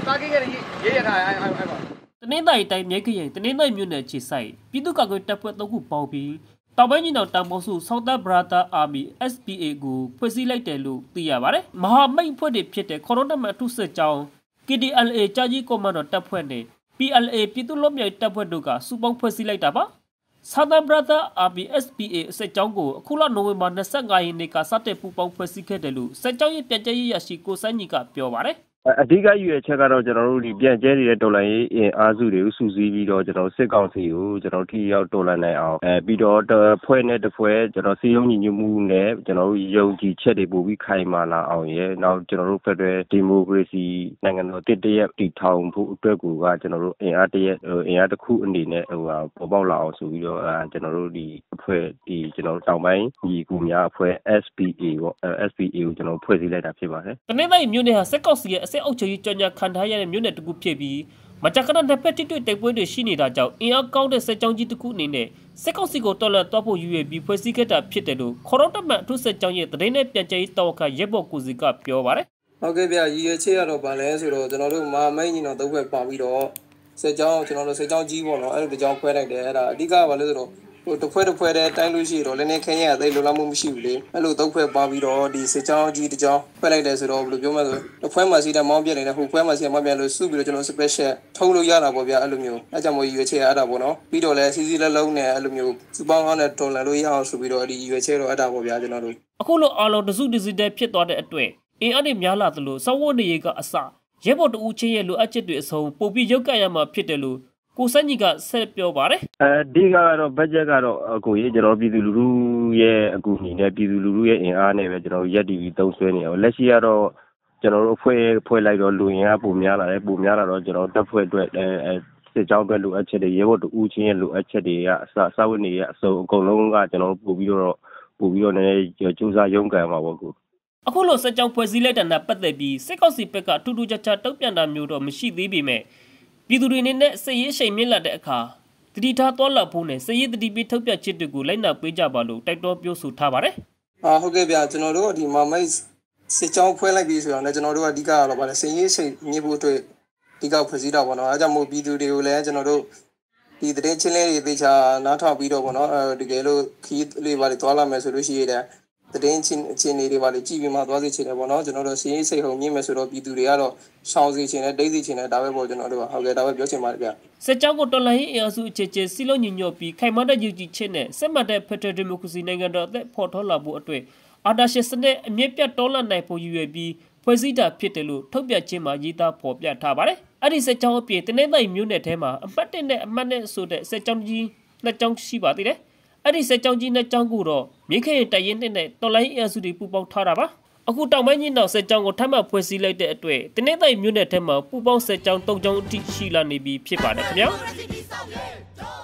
နေ့တိုင်းတိုင်းမြဲခရင်တနေ့တိုင်းမြို့နယ်ခြေဆိုင်ပြည်သူ့ကာကွယ်တပ်ဖွဲ့3ခုပေါင်းပြီးတောင်ပိုင်းညီနောင်တောင်ပေါ်စု Southern Brother Army SPA ကိုဖွဲ့စည်းလိုက်တယ်လို့သိရပါတယ်။မဟာမိတ်ဖွဲ့တွေဖြစ်တဲ့ခေါ်တော်တပ်မှအထုစစ်ကြောင်း KTLA ကြာကြီးကွန်မန်ဒိုတပ်ဖွဲ့နဲ့ PLA ပြည်သူ့လွတ်မြောက်တပ်ဖွဲ့တို့ကစုပေါင်းဖွဲ့စည်းလိုက်တာပါ။ Southern Brother Army SPA စစ်ကြောင်းကိုအခုလနိုဝင်ဘာ25ရက်နေ့ကစတင်ပူးပေါင်းဖွဲ့စည်းခဲ့တယ်လို့စစ်ကြောင်းရဲ့ပြန်ကြားရေးရရှိကိုစန်းကြီးကပြောပါတယ်။အဓိကရွေးချက်ကတော့ကျွန်တော်တို့ဒီပြန်ကျဲနေတဲ့တော်လှန်ရေးအင်အားစုတွေကိုစုစည်းပြီးတော့ကျွန်တော်စစ်ကောင်စီကိုကျွန်တော်ထိရောက်တော်လှန်နိုင်အောင်ပြီးတော့ဖွဲ့နဲ့တစ်ဖွဲ့ကျွန်တော်စီယုံညီညွတ်မှုနဲ့ကျွန်တော်တို့ယုံကြည်ချက်တွေပို့ပြီးခိုင်မာလာအောင်ရဲ့နောက်ကျွန်တော်တို့ဖက်ဒရယ်ဒီမိုကရေစီနိုင်ငံတော်တည်ရက်တည်ထောင်ဖို့အတွက်ကိုကကျွန်တော်တို့အင်အားတစ်ခုအနေနဲ့ပေါ်ပေါက်လာအောင်ဆိုပြီးတော့ကျွန်တော်တို့ဒီအဖွဲ့ဒီကျွန်တော်တို့တောင်ပိုင်းညီကူများအဖွဲ့ SPA ပေါ့SPA ကိုကျွန်တော်ဖွဲ့စည်းလိုက်တာဖြစ်ပါတယ်။တနေ့တိုင်းမြို့နယ်ဟာစစ်ကောင်စီရဲ့အုပ်ချုပ်ရေးကြောညာခံထားရတဲ့မြို့နယ်တစ်ခုဖြစ်ပြီးမကြာခဏတစ်ဖက်တိတွေ့တိုက်ပွဲတွေရှိနေတာကြောင့်အင်အားကောင်းတဲ့စစ်ကြောင်းကြီးတစ်ခုအနေနဲ့စစ်ကောင်စီကိုတော်လှန်သွားဖို့ရည်ရွယ်ပြီးဖွဲ့စည်းခဲ့တာဖြစ်တယ်လို့ခေါ်တော်တပ်မှအထူးစစ်ကြောင်းရဲ့သတင်းနဲ့ပြန်ကြားရေးတာဝန်ခံရဲဘော်ကိုစီကပြောပါတယ်။ဟုတ်ကဲ့ဗျာရည်ရွယ်ချက်ကတော့ဗာလဲဆိုတော့ကျွန်တော်တို့မာမိတ်ညီတော်သုံးဘက်ပါပြီးတော့စစ်ကြောင်းကျွန်တော်တို့စစ်ကြောင်းကြီးပေါ့နော်အဲ့လိုတစ်ကြောင်းခွဲလိုက်တယ်အဲ့ဒါအဓိကဗာလဲဆိုတော့တစ်ဖွဲ့တဲ့တိုင်းလို့ရှိတော့လည်းနည်းခင်းရသိလိုလားမှုမရှိဘူးလေအဲ့လိုသုံးဖွဲ့ပါပြီးတော့ဒီစစ်ကြောင်းကြီးတစ်ကြောင်းခွဲလိုက်တယ်ဆိုတော့ဘယ်လိုပြောမလဲဆိုတစ်ဖွဲ့မှာစီတဲ့မောင်းပြနေတဲ့ဟိုဖွဲ့မှာစီမောင်းပြလို့စုပြီးတော့ကျွန်တော် special ထုံးလို့ရတာပေါ့ဗျာအဲ့လိုမျိုးအဲ့ကြောင့်မို့ရွေးချယ်ရတာပေါ့နော်ပြီးတော့လည်းစီစီလက်လုံးနဲ့အဲ့လိုမျိုးစပေါင်းကောင်းနဲ့တော်လန်လို့ရအောင်ဆိုပြီးတော့ဒီရွေးချယ်တော့အဲ့ဒါပေါ့ဗျာကျွန်တော်တို့အခုလိုအားလုံးတစုတစည်းတည်းဖြစ်သွားတဲ့အတွက်အင်အားတွေများလာသလိုစောင်းဝတ်နေရေးကအစရဲဘော်တူချင်းရဲ့လိုအပ်ချက်တွေအစုံပို့ပြီးရုပ်ကရမှာဖြစ်တယ်လို့ကိုစန်းကြီးကဆက်ပြောပါတယ်ဒီကတော့ဘတ်ဂျက်ကတော့ကိုကြီးကျွန်တော်ပြည်သူလူထုရဲ့အကူအညီနဲ့ပြည်သူလူထုရဲ့အင်အားနဲ့ပဲကျွန်တော်ရက်တီဗီသုံးဆွဲနေအောင်လက်ရှိကတော့ကျွန်တော်တို့ဖွဲ့လိုက်တော့လူရင်းကပုံများလာတယ်ပုံများလာတော့ကျွန်တော်တပ်ဖွဲ့အတွက်စစ်ကြောင်းအတွက်လိုအပ်ချက်တွေရဲဘော်တူချင်းရဲ့လိုအပ်ချက်တွေကအစဝတ်နေရဲ့အစုံအကုန်လုံးကကျွန်တော်ပို့ပြီးတော့လည်းစူးစမ်းရုန်းကန်မှာပေါ့ကိုအခုလိုစစ်ကြောင်းဖွဲ့စည်းလိုက်တဲ့နဲ့ပတ်သက်ပြီးစစ်ကောင်စီဘက်ကထူးထူးခြားခြားတုံ့ပြန်တာမျိုးတော့မရှိသေးပေမဲ့ပြည်သူတွေအနေနဲ့စစ်ရေးရှိန်မြင့်လာတဲ့အခါတတိထားသွားလာဖို့နဲ့စစ်ရေးတတိပိထုတ်ပြချစ်တွေကိုလိုက်နာပေးကြပါလို့တိုက်တွန်းပြောဆိုထားပါတယ်။ဟုတ်ကဲ့ဗျာကျွန်တော်တို့ဒီမာမိတ်စစ်ကြောင်းဖွဲ့လိုက်ပြီးဆိုတော့လည်းကျွန်တော်တို့ကအဓိကတော့ဗာလဲစစ်ရေးရှိန်မြင့်ဖို့အတွက်အဓိကဖွဲ့စည်းတာပေါ့နော်အဲကြောင့်မို့ပြည်သူတွေကိုလည်းကျွန်တော်တို့ဒီတရင်ချင်းလေးတွေသေချာနားထောင်ပြီးတော့ပေါ့နော်တကယ်လို့ခီးလေးပါလေသွားလာမယ်ဆိုလို့ရှိရတဲ့တရင်ချင်းအခြေအနေတွေပါလေကြည့်ပြီးမှသွားစီချင်တယ်ပေါ့နော်ကျွန်တော်တို့စစ်ရေးစိတ်ဟုန်မြင့်မယ်ဆိုတော့ပြည်သူတွေကတော့ရှောင်စီချင်တယ်တိတ်စီချင်တယ်ဒါပဲပေါ့ကျွန်တော်တို့ကဟုတ်ကဲ့ဒါပဲပြောချင်ပါတယ်ဗျစစ်ကြောင်းကိုတော်လှန်ရေးအင်အားစုအခြေချေစီလုံးညီညွတ်ပြီးခိုင်မာတဲ့ယူကြည်ချက်နဲ့စစ်မှန်တဲ့ဖက်ဒရယ်ဒီမိုကရေစီနိုင်ငံတော်အသက်ဖော်ထုတ်လာဖို့အတွက်အာဏာရှင်စနစ်အမြင့်ပြတ်တော်လှန်နိုင်ဖို့ရည်ရွယ်ပြီးဖွဲ့စည်းတာဖြစ်တယ်လို့ထုတ်ပြန်ခြင်းမှာရေးသားဖော်ပြထားပါတယ်အဲ့ဒီစစ်ကြောင်းအပြင်တနေ့တိုင်းမြို့နယ်ထဲမှာအမှတ်1နဲ့အမှတ်2ဆိုတဲ့စစ်ကြောင်းကြီးနှစ်ကြောင်းရှိပါသေးတယ်အဲ့ဒီစစ်ကြောင်းကြီးနှစ်ကြောင်းကိုတော့မြင်းခဲရင်တိုင်ရင်နဲ့တော်လိုင်းအစုတွေပူပေါင်းထားတာပါအခုတောင်ပိုင်းကြီးနောက်စစ်ကြောင်းကိုထပ်မံဖွဲ့စည်းလိုက်တဲ့အတွက်တနေ့တိုင်းမြို့နယ်ထဲမှာပူပေါင်းစစ်ကြောင်း3ကြောင်းအထိရှိလာနေပြီဖြစ်ပါတယ်ခင်ဗျာ